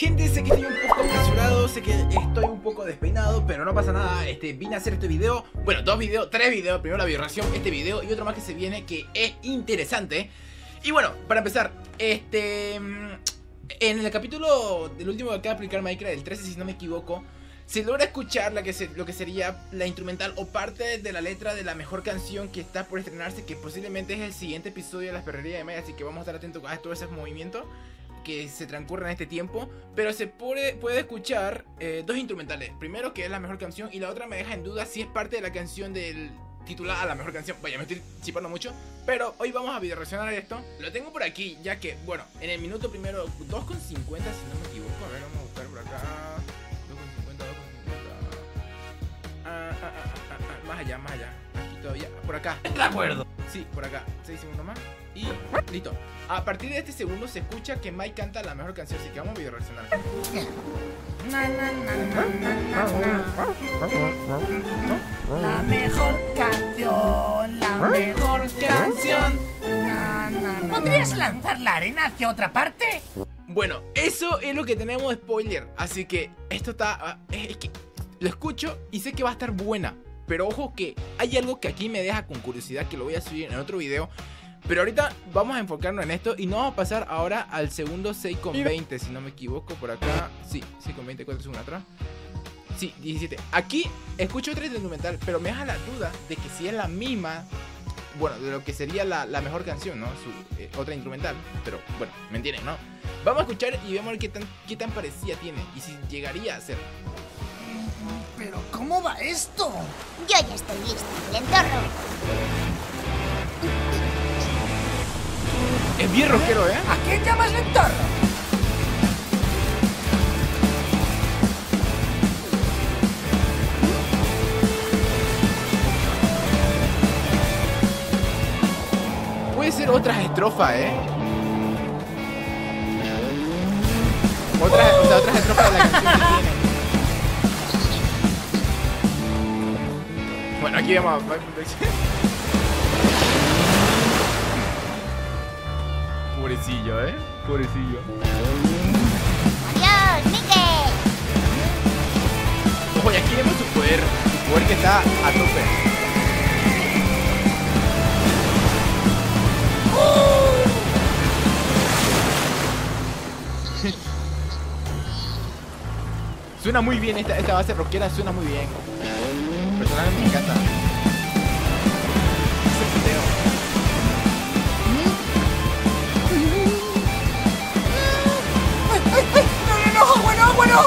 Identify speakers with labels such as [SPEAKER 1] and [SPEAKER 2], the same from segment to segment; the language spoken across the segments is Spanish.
[SPEAKER 1] Gente, sé que estoy un poco apresurado, sé que estoy un poco despeinado, pero no pasa nada. Vine a hacer este video, bueno, tres videos. Primero la bioreacción, este video y otro más que se viene que es interesante. Y bueno, para empezar, en el capítulo del último que acaba de aplicar Minecraft, el 13 si no me equivoco, se logra escuchar lo que sería la instrumental o parte de la letra de la mejor canción que está por estrenarse, que posiblemente es el siguiente episodio de la Perrería de Maya, así que vamos a estar atentos a todos esos movimientos que se transcurren en este tiempo. Pero se puede escuchar dos instrumentales. Primero, que es la mejor canción, y la otra me deja en duda si es parte de la canción del titulada la mejor canción. Vaya, me estoy chipando mucho, pero hoy vamos a video reaccionar a esto. Lo tengo por aquí, ya que, bueno, en el minuto primero 2,50 si no me equivoco. A ver, vamos a buscar por acá. 2,50. Más allá. Aquí todavía, por acá.
[SPEAKER 2] De acuerdo.
[SPEAKER 1] Sí, por acá. 6 segundos más y listo. A partir de este segundo se escucha que Mike canta la mejor canción, así que vamos a video reaccionar.
[SPEAKER 2] La mejor canción. ¿Podrías lanzar la arena hacia otra parte?
[SPEAKER 1] Bueno, eso es lo que tenemos de spoiler, así que esto está... es que lo escucho y sé que va a estar buena, pero ojo que hay algo que aquí me deja con curiosidad, que lo voy a subir en otro video. Pero ahorita vamos a enfocarnos en esto y nos vamos a pasar ahora al segundo 6,20 si no me equivoco, por acá. Sí, 6,20, 4 segundos atrás. Sí, 17. Aquí escucho otra instrumental, pero me deja la duda de que si es la misma, bueno, de lo que sería la mejor canción, ¿no? Su otra instrumental, pero bueno, ¿me entienden, no? Vamos a escuchar y vamos a ver qué tan parecida tiene y si llegaría a ser.
[SPEAKER 2] ¿Pero cómo va esto?
[SPEAKER 3] Yo ya estoy listo, lentorro.
[SPEAKER 1] Es bien rockero, ¿eh?
[SPEAKER 2] ¿A qué llamas lentorro?
[SPEAKER 1] Puede ser otras estrofas, ¿eh? Otras estrofas de la canción que tiene. Bueno, aquí vamos a... Pobrecillo, pobrecillo.
[SPEAKER 3] Adiós, Mickey.
[SPEAKER 1] Oye, aquí vemos su poder que está a tope. Suena muy bien esta base rockera, suena muy bien. Personalmente me encanta. Ese video.
[SPEAKER 2] ¡No! ¡Bueno!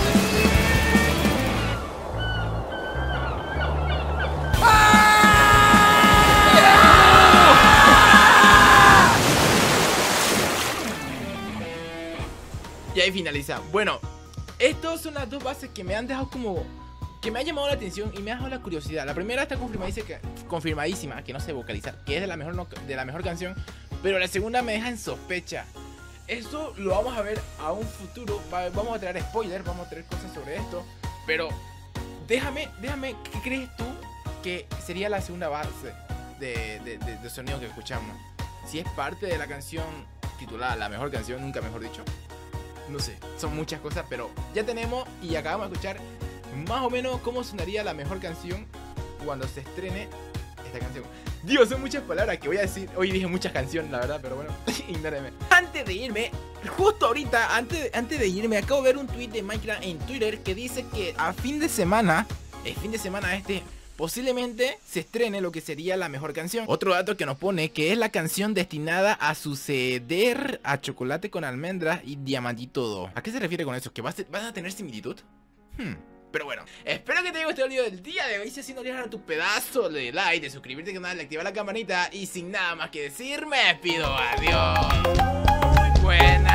[SPEAKER 1] Y ahí finaliza. Bueno, estas son las dos bases que me han dejado como... que me ha llamado la atención y me ha dejado la curiosidad. La primera está confirmadísima, que no sé vocalizar, que es de la mejor canción. Pero la segunda me deja en sospecha. Esto lo vamos a ver a un futuro. Vamos a traer spoilers, vamos a traer cosas sobre esto. Pero déjame, ¿qué crees tú que sería la segunda base de sonido que escuchamos? Si es parte de la canción titulada la mejor canción, nunca mejor dicho. No sé, son muchas cosas, pero ya tenemos y acabamos de escuchar más o menos cómo sonaría la mejor canción cuando se estrene esta canción. Dios, son muchas palabras que voy a decir. Hoy dije muchas canciones, la verdad, pero bueno, ignórenme. Antes de irme, justo ahorita, antes de irme, acabo de ver un tweet de Minecraft en Twitter que dice que a fin de semana, posiblemente se estrene lo que sería la mejor canción. Otro dato que nos pone que es la canción destinada a suceder a Chocolate con Almendras y Diamantito 2. ¿A qué se refiere con eso? ¿Que vas a tener similitud? Pero bueno, espero que te haya gustado el video del día de hoy. Si así, no olvides dar tu pedazo de like, de suscribirte al canal, de activar la campanita. Y sin nada más que decir, me despido. Adiós. Muy buena.